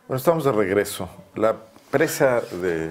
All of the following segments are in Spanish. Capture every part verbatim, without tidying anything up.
Bueno, estamos de regreso. La presa de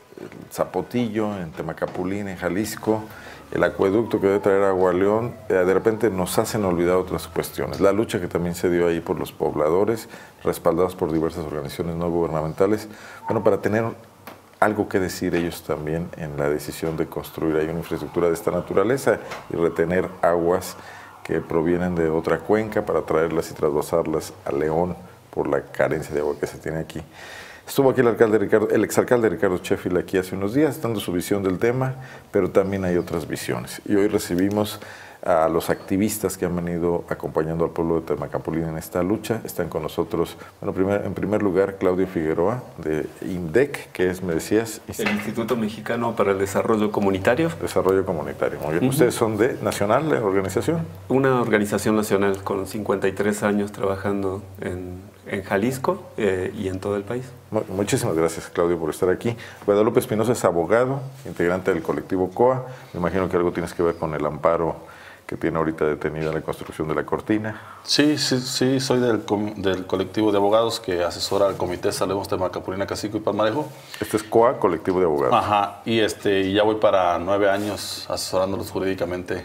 Zapotillo, en Temacapulín, en Jalisco, el acueducto que debe traer agua a León, eh, de repente nos hacen olvidar otras cuestiones. La lucha que también se dio ahí por los pobladores, respaldados por diversas organizaciones no gubernamentales, bueno, para tener algo que decir ellos también en la decisión de construir ahí una infraestructura de esta naturaleza y retener aguas que provienen de otra cuenca para traerlas y trasvasarlas a León por la carencia de agua que se tiene aquí. Estuvo aquí el alcalde Ricardo, el exalcalde Ricardo Sheffield aquí hace unos días, dando su visión del tema, pero también hay otras visiones. Y hoy recibimos a los activistas que han venido acompañando al pueblo de Temacapulín en esta lucha. Están con nosotros, bueno, primer, en primer lugar, Claudio Figueroa, de INDEC, que es, me decías... El Instituto Mexicano para el Desarrollo Comunitario. Desarrollo Comunitario, muy bien. Uh-huh. ¿Ustedes son de Nacional, la organización? Una organización nacional con cincuenta y tres años trabajando en, en Jalisco eh, y en todo el país. Muchísimas gracias, Claudio, por estar aquí. Guadalupe Espinosa es abogado, integrante del colectivo C O A. Me imagino que algo tienes que ver con el amparo que tiene ahorita detenida la construcción de la cortina. Sí, sí, sí, soy del, del colectivo de abogados que asesora al Comité Salvemos Temacapulín, Cacico y Palmarejo. Este es C O A, colectivo de abogados. Ajá, y este, ya voy para nueve años asesorándolos jurídicamente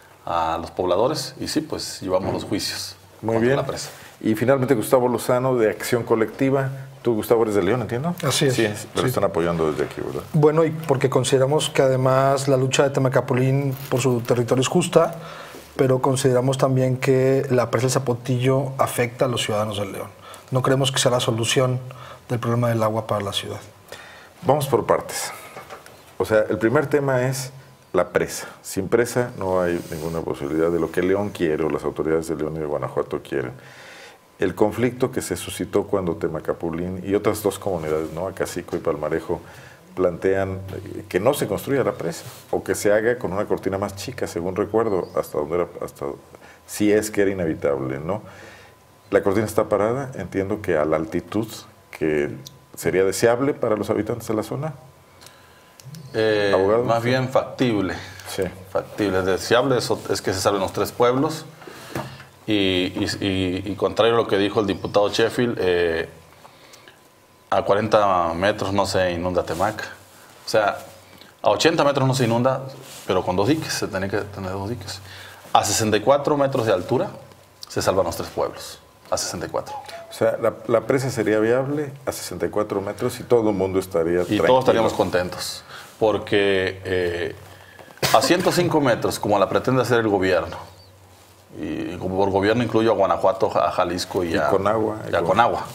a los pobladores y sí, pues llevamos mm. los juicios. Muy bien. La presa. Y finalmente Gustavo Lozano, de Acción Colectiva. Tú, Gustavo, eres de León, ¿entiendo? Así es. Sí, pero sí. están apoyando desde aquí, ¿verdad? Bueno, y porque consideramos que además la lucha de Temacapulín por su territorio es justa, pero consideramos también que la presa del Zapotillo afecta a los ciudadanos del León. No creemos que sea la solución del problema del agua para la ciudad. Vamos por partes. O sea, el primer tema es la presa. Sin presa no hay ninguna posibilidad de lo que León quiere o las autoridades de León y de Guanajuato quieren. El conflicto que se suscitó cuando Temacapulín y otras dos comunidades, ¿no?, Acacico y Palmarejo, plantean que no se construya la presa o que se haga con una cortina más chica, según recuerdo, hasta donde era, hasta si es que era inevitable, ¿no? La cortina está parada, entiendo que a la altitud que sería deseable para los habitantes de la zona. Eh, más bien factible. Sí. Factible, deseable es, es que se salven los tres pueblos. Y, y, y, y contrario a lo que dijo el diputado Sheffield, eh, a cuarenta metros no se inunda Temac. O sea, a ochenta metros no se inunda, pero con dos diques, se tiene que tener dos diques. A sesenta y cuatro metros de altura se salvan los tres pueblos, a sesenta y cuatro. O sea, la, la presa sería viable a sesenta y cuatro metros y todo el mundo estaría Y tranquilo. todos estaríamos contentos, porque eh, a ciento cinco metros, como la pretende hacer el gobierno, y por gobierno incluyo a Guanajuato, a Jalisco y, y a, con agua, y a con agua.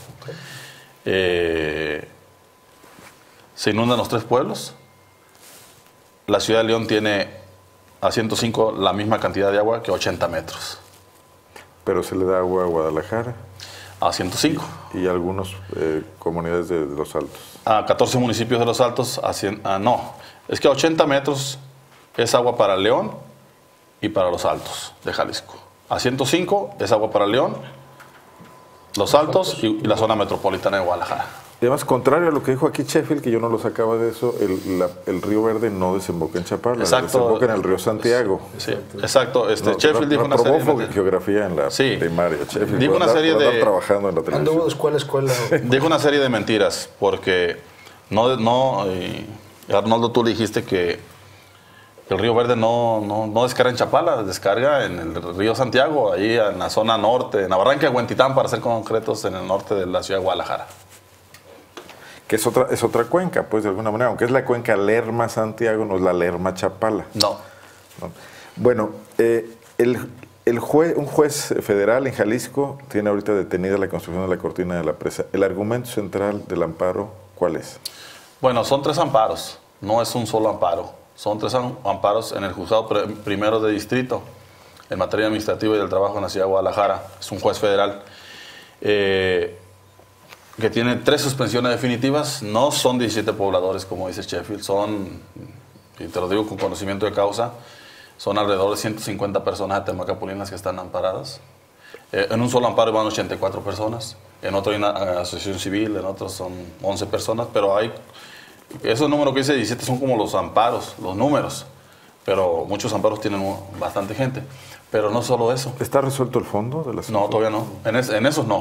Eh, se inundan los tres pueblos. La ciudad de León tiene a ciento cinco la misma cantidad de agua que ochenta metros. Pero se le da agua a Guadalajara. A ciento cinco. Y a algunas eh, comunidades de, de Los Altos. A catorce municipios de Los Altos, a cien, a, no. Es que a ochenta metros es agua para León y para Los Altos de Jalisco. A ciento cinco es agua para León, Los Altos y, y la zona metropolitana de Guadalajara. Y además, contrario a lo que dijo aquí Sheffield, que yo no lo sacaba de eso, el, la, el río Verde no desemboca en Chapala, exacto, desemboca en el río Santiago. Sí, exacto. Este, no, Sheffield no, dijo no una serie de geografía en la sí. primaria. Sheffield dijo una andar, serie de trabajando en la televisión. Anduvo de escuela a escuela. Dijo una serie de mentiras, porque no, no y Arnoldo, tú le dijiste que el río Verde no, no, no descarga en Chapala, descarga en el río Santiago, ahí en la zona norte, en la barranca de Huentitán, para ser concretos, en el norte de la ciudad de Guadalajara. Que es otra, es otra cuenca, pues, de alguna manera, aunque es la cuenca Lerma-Santiago, no es la Lerma-Chapala. No. no. Bueno, eh, el, el jue, un juez federal en Jalisco tiene ahorita detenida la construcción de la cortina de la presa. ¿El argumento central del amparo cuál es? Bueno, son tres amparos, no es un solo amparo. Son tres amparos en el juzgado primero de distrito, en materia administrativa y del trabajo en la ciudad de Guadalajara. Es un juez federal eh, que tiene tres suspensiones definitivas. No son diecisiete pobladores, como dice Sheffield, son, y te lo digo con conocimiento de causa, son alrededor de ciento cincuenta personas de Temacapulín las que están amparadas. Eh, en un solo amparo van ochenta y cuatro personas, en otro hay una uh, asociación civil, en otros son once personas, pero hay... Esos números que dice diecisiete son como los amparos, los números, pero muchos amparos tienen bastante gente. Pero no solo eso. ¿Está resuelto el fondo de la No, todavía no. En, es, en esos no.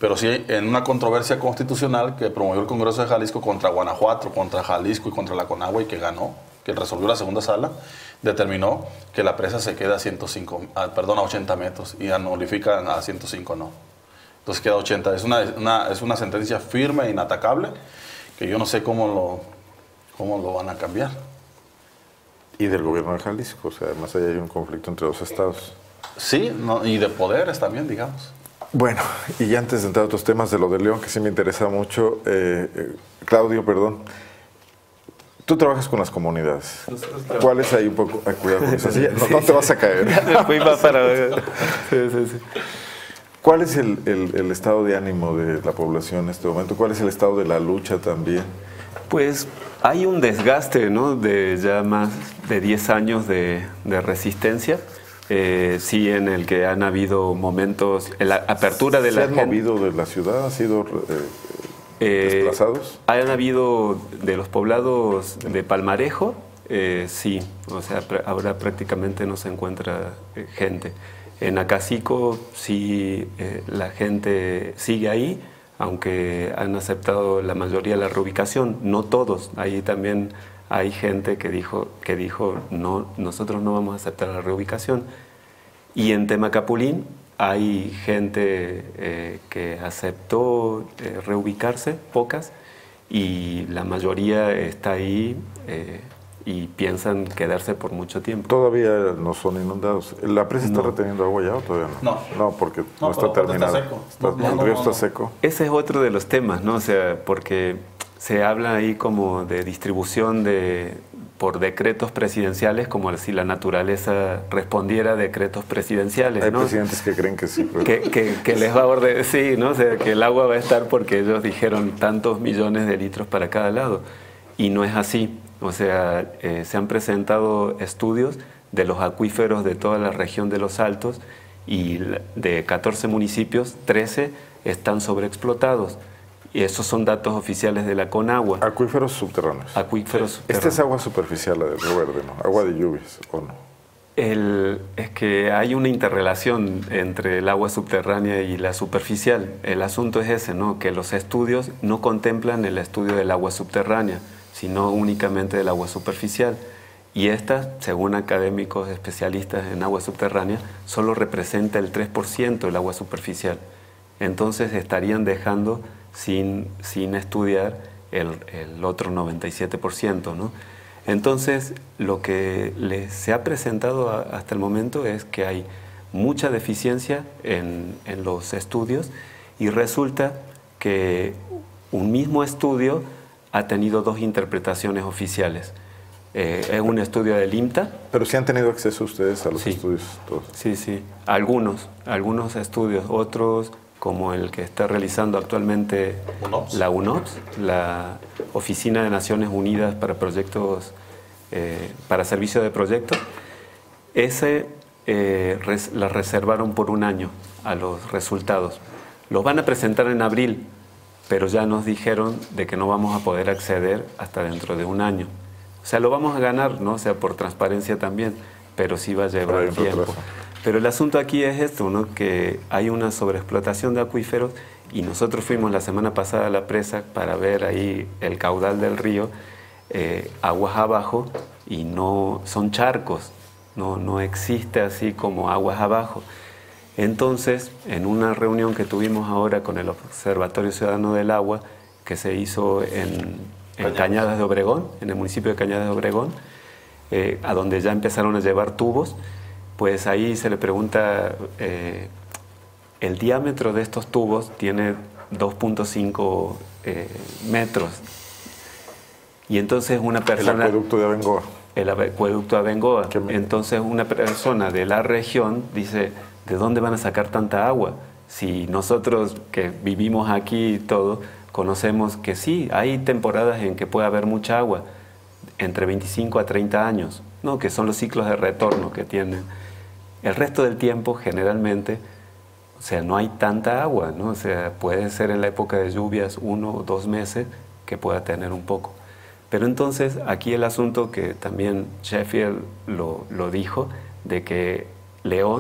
pero sí en una controversia constitucional que promovió el Congreso de Jalisco contra Guanajuato, contra Jalisco y contra la Conagua y que ganó, que resolvió la segunda sala, determinó que la presa se queda a, ciento cinco, ah, perdón, a ochenta metros y anulifica a ciento cinco no. Entonces queda ochenta. Es una, una, es una sentencia firme e inatacable que yo no sé cómo lo, cómo lo van a cambiar. Y del gobierno de Jalisco, o sea, además ahí hay un conflicto entre los estados. Sí, no, y de poderes también, digamos. Bueno, y ya antes de entrar a otros temas de lo de León, que sí me interesa mucho, eh, eh, Claudio, perdón, tú trabajas con las comunidades. ¿Cuál es ahí un poco? Ay, cuidado con eso, sí, no, no te vas a caer. Fui más para... Sí, sí, sí. ¿Cuál es el, el, el estado de ánimo de la población en este momento? ¿Cuál es el estado de la lucha también? Pues hay un desgaste, ¿no? De ya más de diez años de, de resistencia. Eh, sí, en el que han habido momentos, la apertura de la gente. ¿Se han movido de la ciudad? ¿Han sido eh, eh, desplazados? Han habido de los poblados de Palmarejo, eh, sí, o sea, ahora prácticamente no se encuentra eh, gente. En Acacico sí, eh, la gente sigue ahí, aunque han aceptado la mayoría de la reubicación, no todos. Ahí también hay gente que dijo, que dijo no, nosotros no vamos a aceptar la reubicación. Y en Temacapulín hay gente eh, que aceptó eh, reubicarse, pocas, y la mayoría está ahí eh, y piensan quedarse por mucho tiempo. Todavía no son inundados. ¿La presa está no. reteniendo agua ya o todavía no? No. No, porque no, no está terminada. Está seco. Está, No, el no, río no, está no. seco. Ese es otro de los temas, ¿no? O sea, porque se habla ahí como de distribución de, por decretos presidenciales, como si la naturaleza respondiera a decretos presidenciales, Hay ¿no? presidentes que creen que sí. Pero... Que, que, que les va a ordenar, sí, ¿no? O sea, que el agua va a estar porque ellos dijeron tantos millones de litros para cada lado. Y no es así. O sea, eh, se han presentado estudios de los acuíferos de toda la región de los Altos y de catorce municipios, trece están sobreexplotados. Y esos son datos oficiales de la Conagua. Acuíferos subterráneos. Acuíferos subterráneos. Esta es agua superficial, la del Río Verde, ¿no? Agua de lluvias, ¿o no? El, es que hay una interrelación entre el agua subterránea y la superficial. El asunto es ese, ¿no? Que los estudios no contemplan el estudio del agua subterránea, sino únicamente del agua superficial. Y esta, según académicos especialistas en agua subterránea, solo representa el tres por ciento del agua superficial. Entonces estarían dejando sin, sin estudiar el, el otro noventa y siete por ciento, ¿no? Entonces, lo que les se ha presentado a, hasta el momento es que hay mucha deficiencia en, en los estudios y resulta que un mismo estudio ha tenido dos interpretaciones oficiales. Eh, es un estudio del IMTA. Pero sí han tenido acceso ustedes a los sí. estudios todos. Sí, sí. Algunos, algunos estudios, otros como el que está realizando actualmente UNOPS. la UNOPS, la Oficina de Naciones Unidas para Proyectos, eh, para Servicio de Proyectos. Ese eh, res, la reservaron por un año a los resultados. Los van a presentar en abril, pero ya nos dijeron de que no vamos a poder acceder hasta dentro de un año. O sea, lo vamos a ganar, ¿no? O sea, por transparencia también, pero sí va a llevar tiempo. Retraso. Pero el asunto aquí es esto, ¿no? Que hay una sobreexplotación de acuíferos y nosotros fuimos la semana pasada a la presa para ver ahí el caudal del río, eh, aguas abajo, y no son charcos, no, no existe así como aguas abajo. Entonces, en una reunión que tuvimos ahora con el Observatorio Ciudadano del Agua, que se hizo en, en Cañadas de Obregón, en el municipio de Cañadas de Obregón, eh, a donde ya empezaron a llevar tubos, pues ahí se le pregunta, eh, el diámetro de estos tubos tiene dos punto cinco eh, metros. Y entonces una persona... El acueducto de Abengoa. El acueducto de Abengoa. Entonces una persona de la región dice, ¿de dónde van a sacar tanta agua? Si nosotros que vivimos aquí y todo, conocemos que sí, hay temporadas en que puede haber mucha agua, entre veinticinco a treinta años, ¿no? Que son los ciclos de retorno que tienen. El resto del tiempo, generalmente, o sea, no hay tanta agua, ¿no? O sea, puede ser en la época de lluvias uno o dos meses que pueda tener un poco. Pero entonces, aquí el asunto que también Sheffield lo, lo dijo, de que León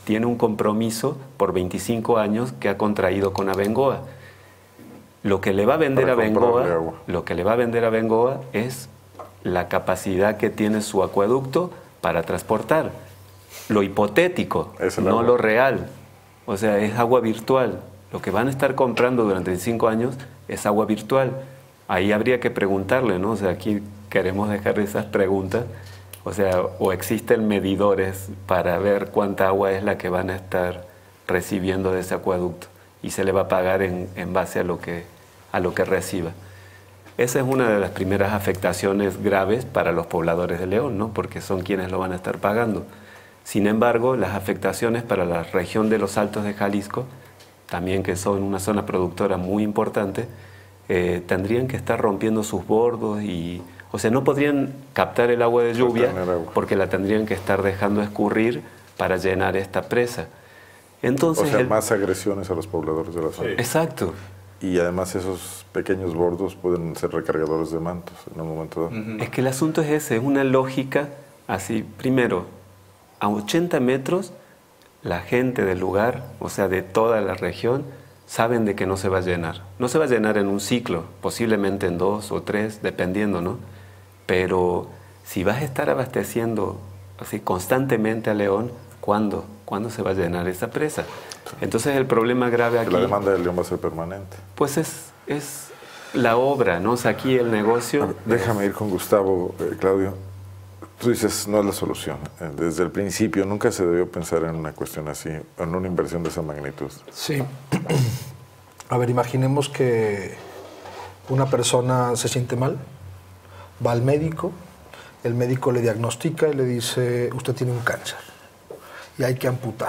tiene un compromiso por veinticinco años que ha contraído con Abengoa. Lo que le va a vender a Abengoa, lo que le va a vender a Abengoa es la capacidad que tiene su acueducto para transportar. Lo hipotético, no agua. Lo real. O sea, es agua virtual. Lo que van a estar comprando durante cinco años es agua virtual. Ahí habría que preguntarle, ¿no? O sea, aquí queremos dejar esas preguntas. O sea, o existen medidores para ver cuánta agua es la que van a estar recibiendo de ese acueducto y se le va a pagar en, en base a lo que, a lo que reciba. Esa es una de las primeras afectaciones graves para los pobladores de León, ¿no? Porque son quienes lo van a estar pagando. Sin embargo, las afectaciones para la región de los Altos de Jalisco, también que son una zona productora muy importante, eh, tendrían que estar rompiendo sus bordos y, o sea, no podrían captar el agua de lluvia porque la tendrían que estar dejando escurrir para llenar esta presa. Entonces, o sea, el... más agresiones a los pobladores de la zona. Sí. Exacto. Y además esos pequeños bordos pueden ser recargadores de mantos en un momento dado. Uh-huh. Es que el asunto es ese, es una lógica así. Primero, a ochenta metros, la gente del lugar, o sea, de toda la región, saben de que no se va a llenar. No se va a llenar en un ciclo, posiblemente en dos o tres, dependiendo, ¿no? Pero si vas a estar abasteciendo así constantemente a León, ¿cuándo? ¿Cuándo se va a llenar esa presa? Entonces el problema grave aquí... La demanda de León va a ser permanente. Pues es, es la obra, ¿no? O sea, aquí el negocio... Ver, déjame ir con Gustavo, eh, Claudio. Tú dices, no es la solución. Desde el principio nunca se debió pensar en una cuestión así, en una inversión de esa magnitud. Sí. A ver, imaginemos que una persona se siente mal, va al médico, el médico le diagnostica y le dice, usted tiene un cáncer y hay que amputar.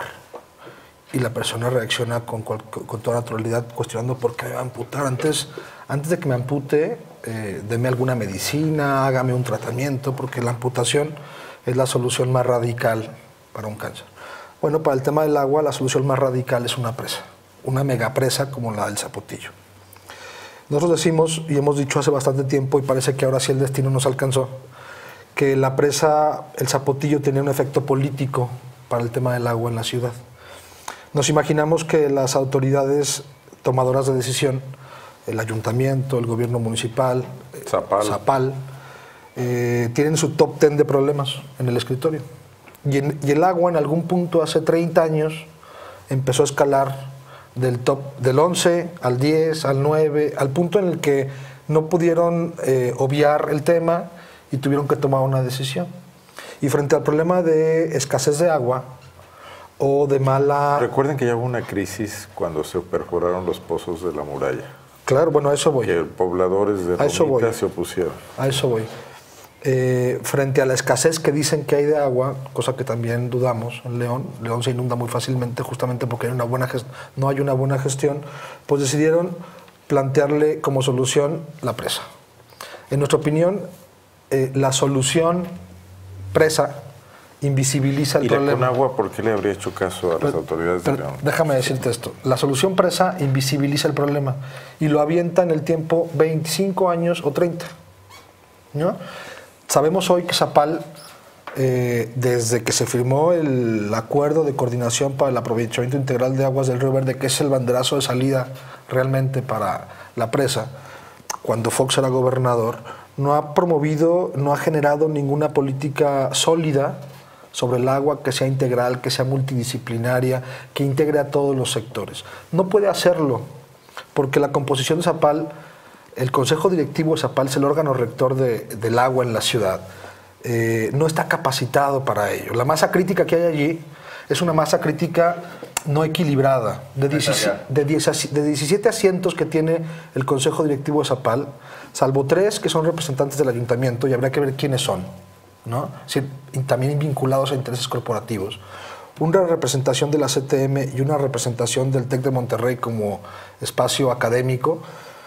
Y la persona reacciona con, con toda naturalidad cuestionando por qué me va a amputar. Antes, antes de que me ampute, eh, deme alguna medicina, hágame un tratamiento, porque la amputación es la solución más radical para un cáncer. Bueno, para el tema del agua, la solución más radical es una presa, una megapresa como la del Zapotillo. Nosotros decimos, y hemos dicho hace bastante tiempo, y parece que ahora sí el destino nos alcanzó, que la presa, el Zapotillo, tenía un efecto político para el tema del agua en la ciudad. Nos imaginamos que las autoridades tomadoras de decisión, el ayuntamiento, el gobierno municipal, Zapal, Zapal eh, tienen su top ten de problemas en el escritorio. Y, en, y el agua en algún punto hace treinta años empezó a escalar del top del once al diez, al nueve, al punto en el que no pudieron eh, obviar el tema y tuvieron que tomar una decisión. Y frente al problema de escasez de agua o de mala... Recuerden que ya hubo una crisis cuando se perforaron los pozos de la muralla. Claro, bueno, a eso voy. Que pobladores de Romita se opusieron. A eso voy. Eh, frente a la escasez que dicen que hay de agua, cosa que también dudamos en León, León se inunda muy fácilmente justamente porque hay una buena gest- no hay una buena gestión, pues decidieron plantearle como solución la presa. En nuestra opinión, eh, la solución presa invisibiliza el ¿Y problema. ¿Y la Conagua por qué le habría hecho caso a pero, las autoridades pero, de León? Déjame decirte esto. La solución presa invisibiliza el problema y lo avienta en el tiempo veinticinco años o treinta. ¿No? Sabemos hoy que Zapal, eh, desde que se firmó el acuerdo de coordinación para el aprovechamiento integral de aguas del Río Verde, que es el banderazo de salida realmente para la presa, cuando Fox era gobernador, no ha promovido, no ha generado ninguna política sólida sobre el agua que sea integral, que sea multidisciplinaria, que integre a todos los sectores. No puede hacerlo, porque la composición de Zapal, el Consejo Directivo de Zapal es el órgano rector de, del agua en la ciudad, eh, no está capacitado para ello. La masa crítica que hay allí es una masa crítica no equilibrada. De, diecisiete, de, diez, de diecisiete asientos que tiene el Consejo Directivo de Zapal, salvo tres que son representantes del ayuntamiento, y habrá que ver quiénes son, ¿no? Sí, y también vinculados a intereses corporativos. Una representación de la C T M y una representación del TEC de Monterrey como espacio académico.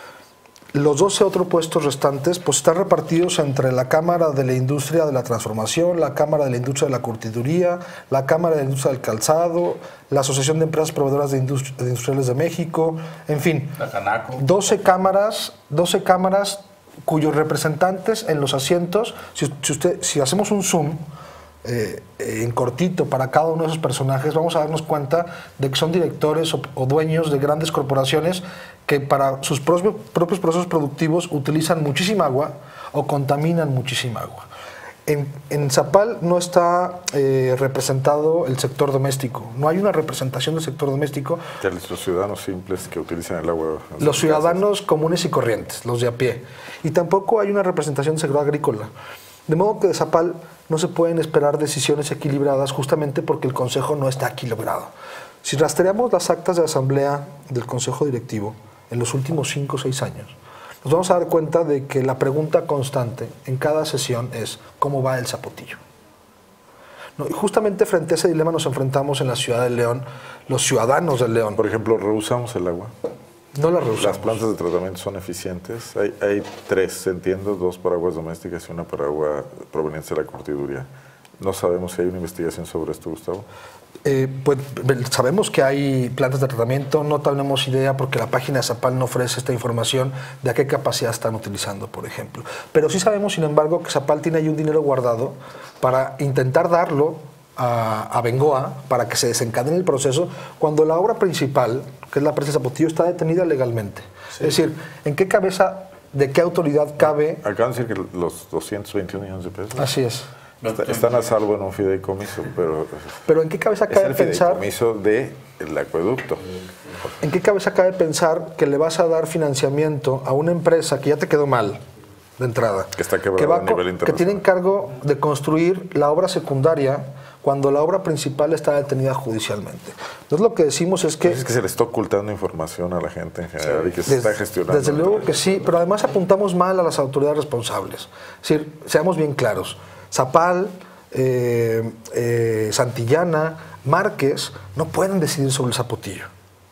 Los doce otros puestos restantes pues están repartidos entre la Cámara de la Industria de la Transformación, la Cámara de la Industria de la Curtiduría, la Cámara de la Industria del Calzado, la Asociación de Empresas Proveedoras de, Industri de Industriales de México, en fin, la Canaco. doce cámaras, doce cámaras cuyos representantes en los asientos, si, si, usted, si hacemos un zoom, eh, en cortito para cada uno de esos personajes, vamos a darnos cuenta de que son directores o, o dueños de grandes corporaciones que para sus propios, propios procesos productivos utilizan muchísima agua o contaminan muchísima agua. En, en Zapal no está eh, representado el sector doméstico, no hay una representación del sector doméstico. Los ciudadanos simples que utilizan el agua. Los ciudadanos casas. comunes y corrientes, los de a pie. Y tampoco hay una representación del sector agrícola. De modo que de Zapal no se pueden esperar decisiones equilibradas justamente porque el Consejo no está equilibrado. Si rastreamos las actas de asamblea del Consejo Directivo en los últimos cinco o seis años, nos vamos a dar cuenta de que la pregunta constante en cada sesión es ¿cómo va el Zapotillo? No, y justamente frente a ese dilema nos enfrentamos en la ciudad de León, los ciudadanos de León. Por ejemplo, ¿rehusamos el agua? No la rehusamos. ¿Las plantas de tratamiento son eficientes? Hay, hay tres, entiendo, dos para aguas domésticas y una para agua proveniente de la curtiduría. No sabemos si hay una investigación sobre esto, Gustavo. Eh, pues sabemos que hay plantas de tratamiento, no tenemos idea porque la página de Zapal no ofrece esta información de a qué capacidad están utilizando, por ejemplo. Pero sí sabemos, sin embargo, que Zapal tiene ahí un dinero guardado para intentar darlo a, a Bengoa para que se desencadene el proceso cuando la obra principal, que es la presa de Zapotillo, está detenida legalmente. Sí. Es decir, ¿en qué cabeza, de qué autoridad cabe? Acaban de decir que los doscientos veintiún millones de pesos. Así es. Está, están a salvo en un fideicomiso, pero... Pero ¿en qué cabeza cabe pensar... Es el fideicomiso del acueducto. ¿En qué cabeza cabe pensar que le vas a dar financiamiento a una empresa que ya te quedó mal de entrada? Que está quebrada que va a nivel internacional. Que tiene encargo de construir la obra secundaria cuando la obra principal está detenida judicialmente. Entonces lo que decimos es que... Es que se le está ocultando información a la gente en general sí. y que se desde, está gestionando. Desde luego que sí, pero además apuntamos mal a las autoridades responsables. Es decir, seamos bien claros. Zapal, eh, eh, Santillana, Márquez, no pueden decidir sobre el Zapotillo.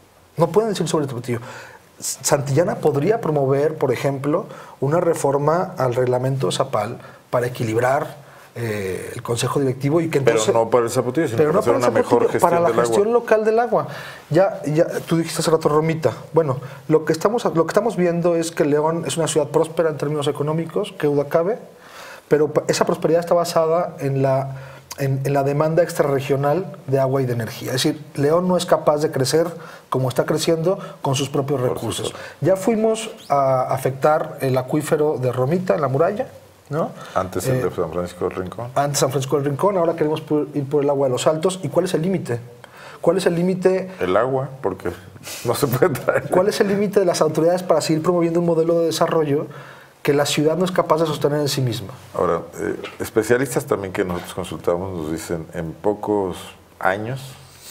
No pueden decidir sobre el Zapotillo. Santillana podría promover, por ejemplo, una reforma al reglamento de Zapal para equilibrar eh, el Consejo Directivo y que entonces... Pero no para el Zapotillo, sino pero para no hacer para una mejor gestión para la del gestión agua. local del agua. Ya, ya, tú dijiste hace rato, Romita. Bueno, lo que, estamos, lo que estamos viendo es que León es una ciudad próspera en términos económicos, que duda cabe, pero esa prosperidad está basada en la, en, en la demanda extrarregional de agua y de energía. Es decir, León no es capaz de crecer como está creciendo con sus propios recursos. Ya fuimos a afectar el acuífero de Romita en la muralla, ¿no? Antes el eh, de San Francisco del Rincón. Antes San Francisco del Rincón, ahora queremos ir por el agua de los Altos. ¿Y cuál es el límite? ¿Cuál es el límite? El agua, porque no se puede traer. ¿Cuál es el límite de las autoridades para seguir promoviendo un modelo de desarrollo que la ciudad no es capaz de sostener en sí misma? Ahora, eh, especialistas también que nosotros consultamos nos dicen en pocos años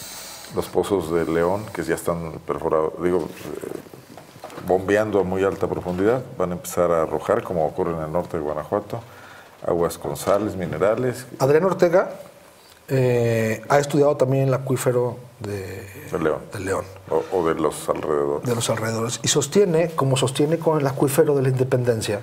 los pozos de León, que ya están perforados, digo, eh, bombeando a muy alta profundidad, van a empezar a arrojar, como ocurre en el norte de Guanajuato, aguas con sales, minerales. Adrián Ortega eh, ha estudiado también el acuífero de, de León, de León. O, o de los alrededores. De los alrededores. Y sostiene, como sostiene con el acuífero de la Independencia,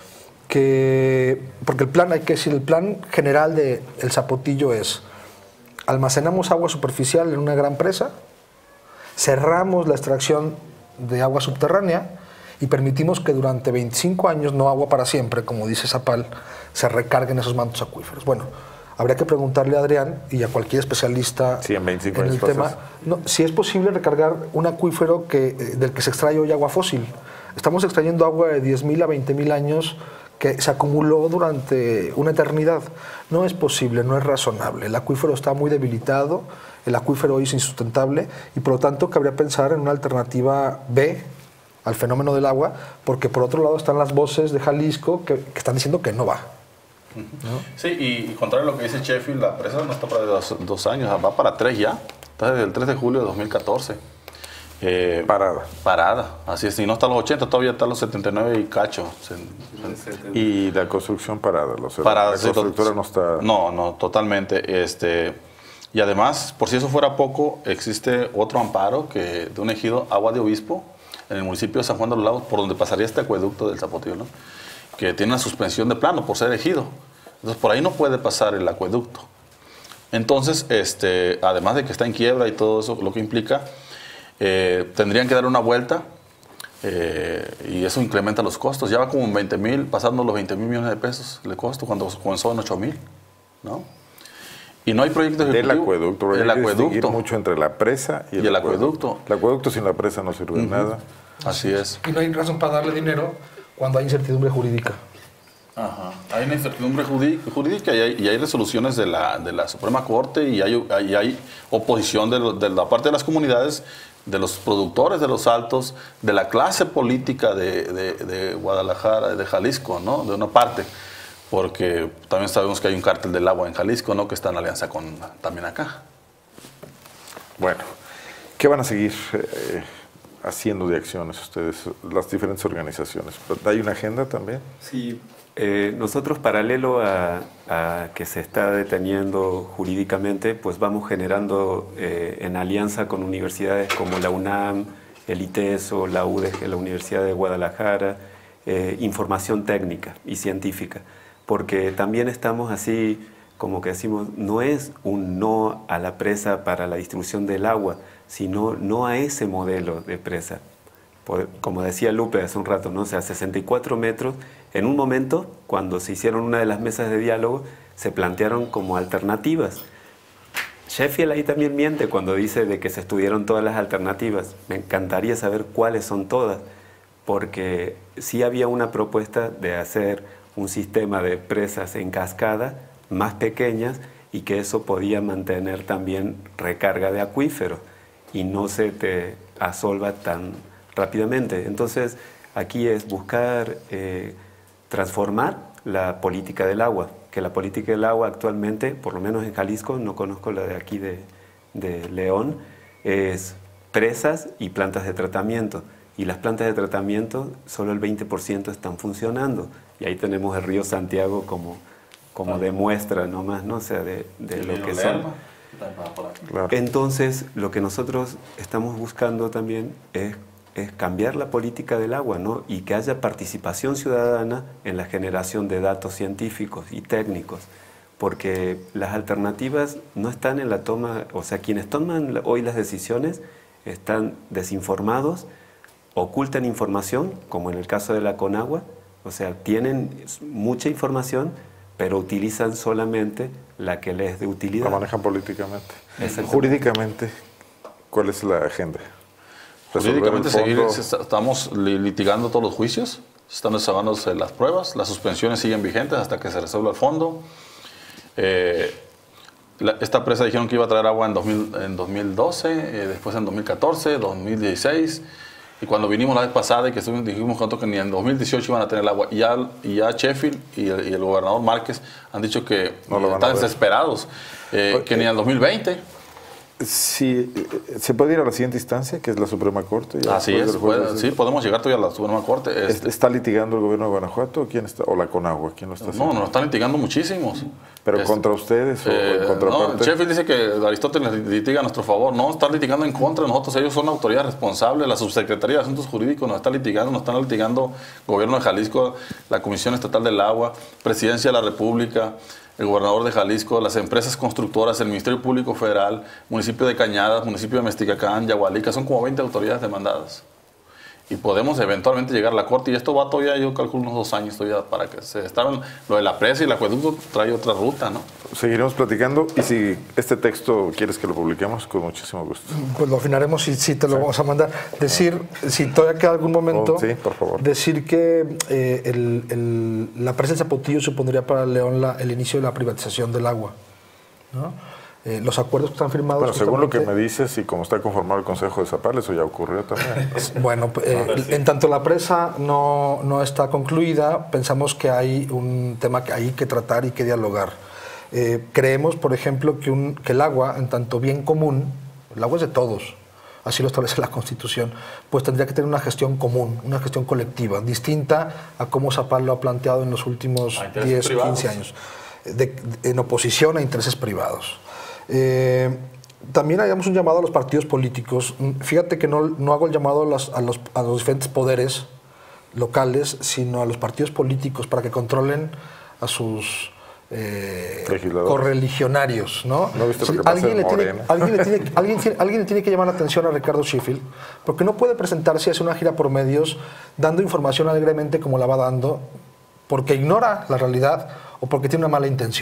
que, porque el plan, hay que decir, el plan general del Zapotillo es: almacenamos agua superficial en una gran presa, cerramos la extracción de agua subterránea y permitimos que durante veinticinco años, no agua para siempre, como dice Zapal, se recarguen esos mantos acuíferos. Bueno, habría que preguntarle a Adrián y a cualquier especialista sí, en, veinticinco en el años tema no, si es posible recargar un acuífero que, del que se extrae hoy agua fósil. Estamos extrayendo agua de diez mil a veinte mil años que se acumuló durante una eternidad. No es posible, no es razonable. El acuífero está muy debilitado, el acuífero hoy es insustentable y por lo tanto cabría pensar en una alternativa B al fenómeno del agua, porque por otro lado están las voces de Jalisco que, que están diciendo que no va. ¿No? Sí, y, y contrario a lo que dice Sheffield, la presa no está para dos, dos años, va para tres ya. Está desde el tres de julio de dos mil catorce. Eh, parada. Parada, así es. Y no está a los ochenta, todavía está a los setenta y nueve y cacho. Y la construcción parada, los parada, la sí, constructora no está... No, no, totalmente. Este, y además, por si eso fuera poco, existe otro amparo que de un ejido, Agua de Obispo, en el municipio de San Juan de los Lagos, por donde pasaría este acueducto del Zapotillo, ¿no? Que tiene una suspensión de plano por ser ejido. Entonces, por ahí no puede pasar el acueducto. Entonces, este, además de que está en quiebra y todo eso, lo que implica, eh, tendrían que dar una vuelta eh, y eso incrementa los costos. Ya va como en veinte mil, pasando los veinte mil millones de pesos el costo cuando comenzó en ocho mil, ¿no? Y no hay proyecto ejecutivo. Del acueducto. El acueducto. mucho entre la presa y el, y el acueducto. acueducto. El acueducto sin la presa no sirve de uh-huh. nada. Así es. Y no hay razón para darle dinero cuando hay incertidumbre jurídica. Ajá. Hay una incertidumbre jurídica y hay, y hay resoluciones de la, de la Suprema Corte y hay, y hay oposición de, lo, de la parte de las comunidades, de los productores de los altos, de la clase política de, de, de Guadalajara, de Jalisco, ¿no? De una parte. Porque también sabemos que hay un cártel del agua en Jalisco, ¿no? Que está en alianza con también acá. Bueno, ¿qué van a seguir eh, haciendo de acciones ustedes, las diferentes organizaciones? ¿Hay una agenda también? Sí, eh, nosotros paralelo a, a que se está deteniendo jurídicamente, pues vamos generando eh, en alianza con universidades como la UNAM, el ITESO, la U D G, la Universidad de Guadalajara, eh, información técnica y científica. Porque también estamos así, como que decimos, no es un no a la presa para la distribución del agua, sino no a ese modelo de presa. Por, como decía Lupe hace un rato, ¿no? O sea, sesenta y cuatro metros, en un momento, cuando se hicieron una de las mesas de diálogo, se plantearon como alternativas. Sheffield ahí también miente cuando dice de que se estudiaron todas las alternativas. Me encantaría saber cuáles son todas, porque sí había una propuesta de hacer un sistema de presas en cascada más pequeñas y que eso podía mantener también recarga de acuíferos y no se te asolva tan rápidamente. Entonces, aquí es buscar eh, transformar la política del agua, que la política del agua actualmente, por lo menos en Jalisco, no conozco la de aquí de, de León, es presas y plantas de tratamiento. Y las plantas de tratamiento, solo el veinte por ciento están funcionando. Y ahí tenemos el río Santiago como, como demuestra nomás, ¿no? O sea, de, de lo que son. Claro. Entonces, lo que nosotros estamos buscando también es, es cambiar la política del agua, ¿no? Y que haya participación ciudadana en la generación de datos científicos y técnicos. Porque las alternativas no están en la toma, o sea, quienes toman hoy las decisiones están desinformados, ocultan información, como en el caso de la Conagua, o sea, tienen mucha información, pero utilizan solamente la que les es de utilidad. La manejan políticamente. Jurídicamente, ¿cuál es la agenda? Jurídicamente seguir, estamos litigando todos los juicios, están desarrollándose las pruebas, las suspensiones siguen vigentes hasta que se resuelva el fondo. Eh, la, esta presa dijeron que iba a traer agua en, dos mil, en dos mil doce, eh, después en dos mil catorce, dos mil dieciséis. Y cuando vinimos la vez pasada y que estuvimos, dijimos que ni en dos mil dieciocho iban a tener el agua, y ya, y ya Sheffield y el, y el gobernador Márquez han dicho que no lo están desesperados, eh, okay. que ni en dos mil veinte. Sí, ¿se puede ir a la siguiente instancia, que es la Suprema Corte? Así es, puede, sí, podemos llegar todavía a la Suprema Corte. Este, ¿Está litigando el gobierno de Guanajuato o, quién está, o la Conagua? ¿Quién lo está haciendo? No, nos están litigando muchísimos. ¿Pero este, contra ustedes o eh, en contraparte? No, Sheffield dice que Aristóteles litiga a nuestro favor. No, están litigando en contra de nosotros. Ellos son la autoridad responsable. La Subsecretaría de Asuntos Jurídicos nos está litigando. Nos están litigando Gobierno de Jalisco, la Comisión Estatal del Agua, Presidencia de la República, el gobernador de Jalisco, las empresas constructoras, el Ministerio Público Federal, municipio de Cañadas, municipio de Mesticacán, Yahualica, son como veinte autoridades demandadas. Y podemos eventualmente llegar a la corte, y esto va todavía, yo calculo, unos dos años todavía para que se estaban. Lo de la presa y el acueducto trae otra ruta, ¿no? Seguiremos platicando, y si este texto quieres que lo publiquemos, con muchísimo gusto. Pues lo afinaremos y sí te lo sí. vamos a mandar. Decir, si todavía queda algún momento, oh, sí, por favor. Decir que eh, el, el, la presa del Zapotillo supondría para León la, el inicio de la privatización del agua, ¿no? Eh, los acuerdos que están firmados... Bueno, según lo que me dices y como está conformado el Consejo de Zapal, eso ya ocurrió también. Bueno, eh, en tanto la presa no, no está concluida, pensamos que hay un tema que hay que tratar y que dialogar. Eh, creemos, por ejemplo, que, un, que el agua, en tanto bien común, el agua es de todos, así lo establece la Constitución, pues tendría que tener una gestión común, una gestión colectiva, distinta a cómo Zapal lo ha planteado en los últimos diez, quince años, de, de, en oposición a intereses privados. Eh, también hagamos un llamado a los partidos políticos. Fíjate que no, no hago el llamado a los, a, los, a los diferentes poderes locales, sino a los partidos políticos para que controlen a sus eh, correligionarios, ¿no? ¿No viste lo que alguien, le tiene, alguien, le tiene, alguien, alguien le tiene que llamar la atención a Ricardo Sheffield, porque no puede presentarse y hacer una gira por medios dando información alegremente como la va dando, porque ignora la realidad o porque tiene una mala intención.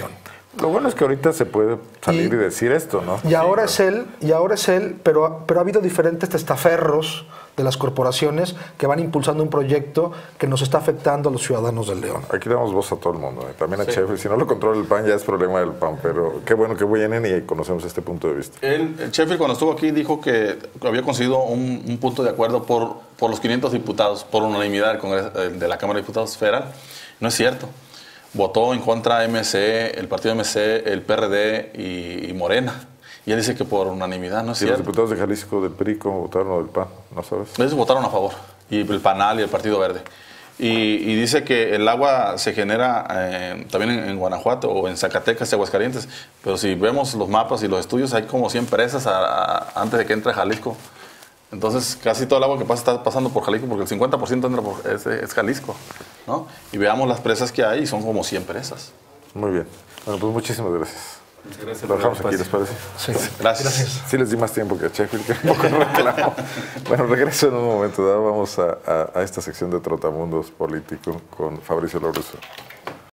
Lo bueno es que ahorita se puede salir y, y decir esto, ¿no? Y ahora sí, es él, y ahora es él, pero, pero ha habido diferentes testaferros de las corporaciones que van impulsando un proyecto que nos está afectando a los ciudadanos del León. Aquí damos voz a todo el mundo, ¿eh? También a sí. Sheffield. Si no lo controla el P A N, ya es problema del P A N, pero qué bueno que vienen y conocemos este punto de vista. Él, Sheffield, cuando estuvo aquí, dijo que había conseguido un, un punto de acuerdo por, por los quinientos diputados, por unanimidad del Congreso, de la Cámara de Diputados Federal. No es cierto. Votó en contra M C, el partido M C, el P R D y, y Morena. Y él dice que por unanimidad, no es ¿Y cierto. los diputados de Jalisco del P R I cómo votaron o del P A N? ¿No sabes? Ellos votaron a favor, y el PANAL y el Partido Verde. Y, y dice que el agua se genera eh, también en, en Guanajuato o en Zacatecas y Aguascalientes. Pero si vemos los mapas y los estudios, hay como cien presas a, a, antes de que entre Jalisco. Entonces, casi todo el agua que pasa está pasando por Jalisco, porque el cincuenta por ciento entra por, es, es Jalisco, ¿no? Y veamos las presas que hay, y son como cien presas. Muy bien. Bueno, pues muchísimas gracias. Muchas gracias. Lo dejamos aquí, ¿les parece? Sí. Gracias. Gracias. Sí les di más tiempo que a Sheffield, que un poco reclamo. Bueno, regreso en un momento dado. Vamos a, a, a esta sección de Trotamundos Político con Fabricio Lorusso.